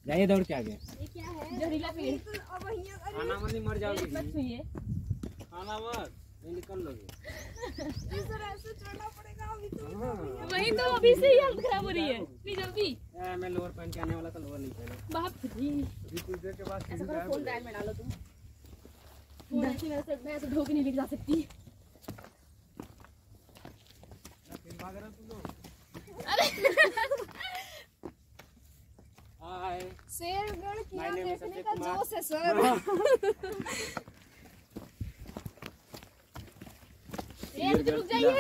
जाइए दौड़ के आगे। ये क्या है? जहरीला पेड़। खाना मत, मर जाओगे। मत छुइए। खाना मत, नहीं निकल लोगे। ऐसे चढ़ना पड़ेगा अभी तो। वही तो अभी से ही हालत खराब हो रही है। प्लीज जल्दी। मैं लोअर पहन के आने वाला था, लोअर नहीं पहना। बाप रे। अभी कुछ देर के बाद ऐसा करो, फोन बैग में डालो तुम। फोन ऐसे मैं ऐसे धो के नहीं लेके जा सकती। अरे शेरगढ़ किला देखने का जोश है सर। रुक जाइए।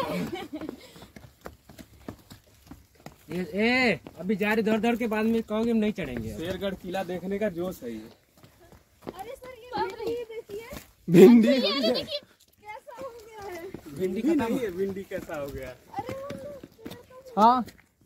अभी जा रहे दौड़ दौड़ के बाद में कहोगे हम नहीं चढ़ेंगे। शेरगढ़ किला देखने का जोश है ये। अरे सर ये देखिए भिंडी कैसा हो गया है। भिंडी का नहीं है, भिंडी कैसा हो गया। अरे हाँ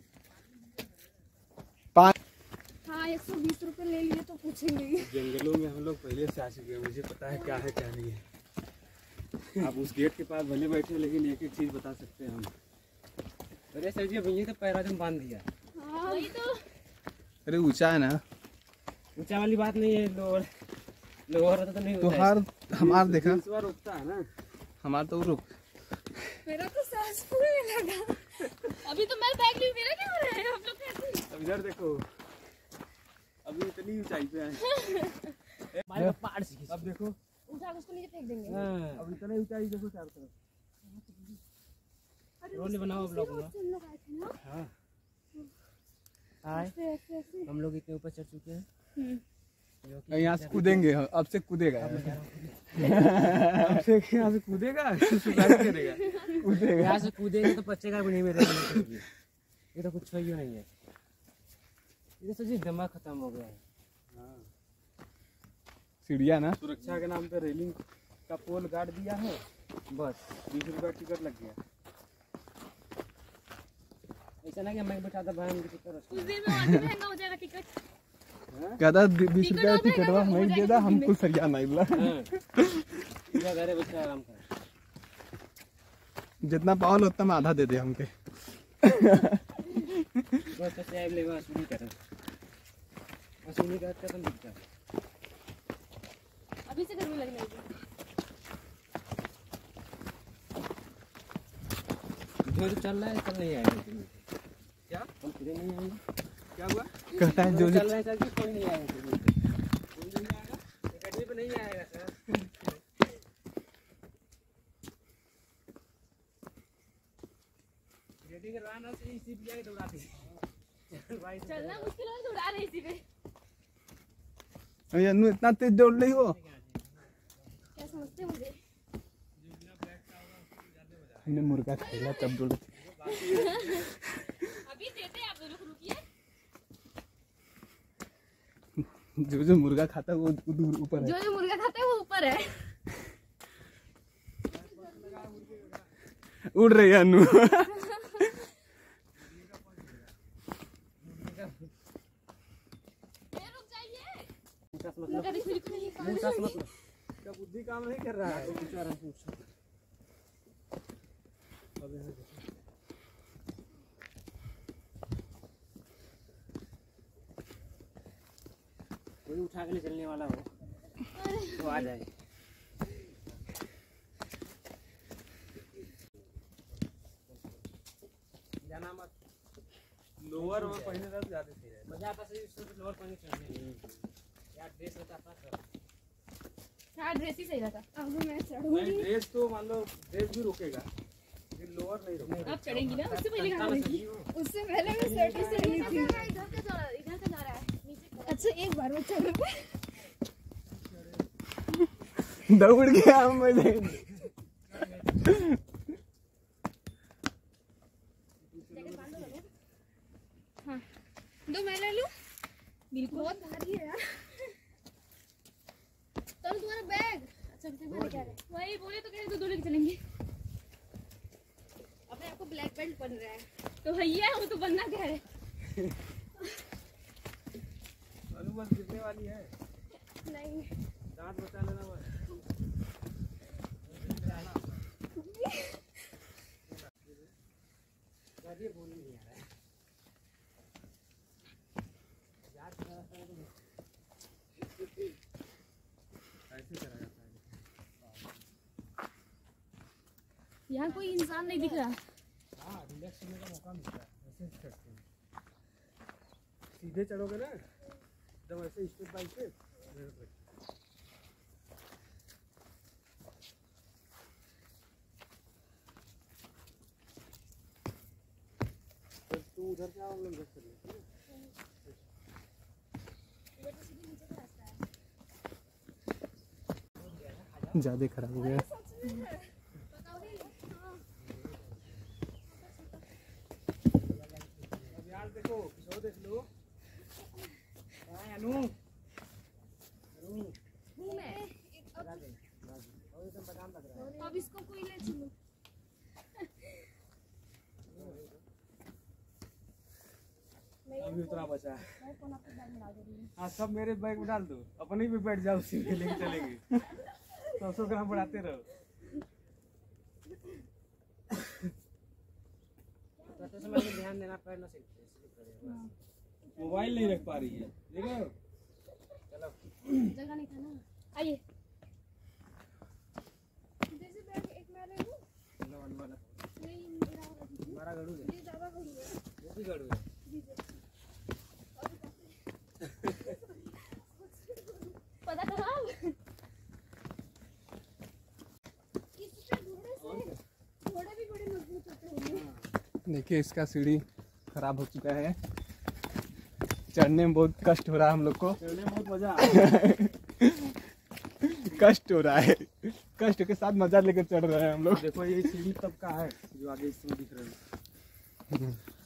हाँ 120 रुपए ले लिए तो पूछेंगे। जंगलों में हम लोग पहले से आ चुके हैं, मुझे पता है क्या है क्या नहीं है। आप उस गेट के पास भले बैठे लेकिन एक एक चीज बता सकते हैं हम। अरे सर जी भैया तो पैरा जम बांध दिया। हाँ वही तो। अरे ऊंचा है ना, ऊंचा वाली बात नहीं है। लोअर होता तो नहीं होता। तो हर हमार देखा इस बार रुकता है ना, हमार तो रुक। मेरा तो सांस फूलने लगा। अभी तो मैं बैग ली, मेरा क्या हो रहा है? हम लोग कैसे? अब इधर देखो, अभी इतनी ऊंचाई पे है। पहाड़ से अब देखो, उठा के उसको नीचे फेंक देंगे। अब इतनी ऊंचाई देखो चारों तरफ। रोड बनाओ ब्लॉग में। हम लोग आए थे ना। हाँ ऐसे ऐसे ऐसे। हम लोग इतने ऊपर चढ़ चुके हैं। यहाँ से कूदेंगे, अब से कूदेगा। अब से यहाँ से कूदेगा, करेगा कूदेगा। यहाँ से कूदेंगे तो बच्चे भी नहीं मेरे। ये तो कुछ ही नहीं है। ये तो जी दिमाग खत्म हो गया है। सीढ़िया ना, सुरक्षा के नाम पे रेलिंग का पोल गाड़ दिया है, बस 20 रुपया टिकट लग गया। ऐसा ना कि मैं बैठा था भाई टिकट। कुछ देर में और भी महंगा हो जाएगा टिकट। कहता 20 रुपया टिकट वहाँ नहीं देता, हमको सरिया नहीं ला। घरे बैठे आराम कर। जितना पावल उतना में आधा दे दे हमके। बस तो साहब लेवा असुनी कर। असुनी का खत्म दिखता। अभी से गर्मी लगने लगी। जो चल रहा है चल नहीं आएगा। क्या हम फिर नहीं आएंगे? क्या हुआ? कहता है जो चल रहा है सर जी कोई नहीं आएगा। कोई नहीं आएगा, एकेडमी पे नहीं आएगा सर। रेडी करवाना से इसी पे जाके दौड़ा दी। चलना मुश्किल है, दौड़ा रही इसी पे। अनु इतना तेज दौड़ रही हो। क्या समझते मुझे? हमने मुर्गा खेला तब दौड़। अभी देते आप दोनों को, रुकिए। जो मुर्गा खाता है वो दूर ऊपर है। जो मुर्गा खाता है वो ऊपर है। उड़ रही है अनु। क्या बुद्धि काम नहीं कर रहा है? कोई उठा के ले चलने वाला हो तो आ जाए। जाना मत। लोअर और पहने तो ज्यादा सही है। मजा आता है लोअर पहने चढ़ने। यार ड्रेस रहता था। हाँ ड्रेस ही सही रहता। अब मैं नहीं, चढ़ूंगी। ड्रेस तो मान लो ड्रेस भी रुकेगा, लोअर नहीं रुकेगा। अब चढ़ेंगी ना, उससे पहले कहाँ चढ़ेंगी? उससे पहले मैं शर्ट ही चढ़ी थी। इधर का जा रहा है नीचे। अच्छा एक बार में चढ़ दौड़ गया मुझे। हाँ दो मैं ले लूं। बिल्कुल बहुत भारी है यार। तो तुम्हारा बैग अच्छा क्या है? वही बोले तो कह दो लेके चलेंगे। अपने आपको ब्लैक बेल्ट बन रहा है तो भैया वो तो बनना क्या है? अनु बस गिरने वाली है। नहीं दांत बचा लेना बस। बोल नहीं आ रहा है। यहाँ कोई इंसान नहीं दिख रहा। हाँ, रिलैक्स होने का मौका मिलता है, ऐसे ही चढ़ते हैं। सीधे चढ़ोगे ना एकदम ऐसे स्टेप बाय स्टेप। तू उधर से आओ, हम लोग इधर से लेते हैं। ज्यादा खराब हो गया। अब यार देखो, किशोर देख लो। अनु अब इसको कोई ले चलो। अभी उतना बचा है। हाँ, सब मेरे बैग में डाल दो, अपने भी बैठ जाओ, उसी में लेके चलेंगे। 100 ग्राम बढ़ाते रहो। ध्यान देना, पैर ना सीखते। मोबाइल नहीं रख पा रही है, देखो। चलो, जगह नहीं था ना। आइए। जैसे बैग एक मैं ले लूं। नहीं, मेरा हमारा गड़ू है। ये ज्यादा गड़ू है। वो भी गड़ू है। पता करा घोड़े भी बड़े मजबूत होते होंगे। देखिए इसका सीढ़ी खराब हो चुका है, चढ़ने में बहुत कष्ट हो रहा है हम लोग को। चढ़ने में बहुत मजा आ रहा है। कष्ट हो रहा है, कष्ट के साथ मजा लेकर चढ़ रहे हैं हम लोग। देखो ये सीढ़ी तब का है जो आगे इसमें दिख रहा है।